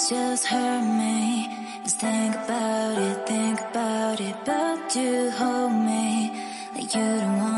just hurt me. Just think about it, but you hold me like you don't want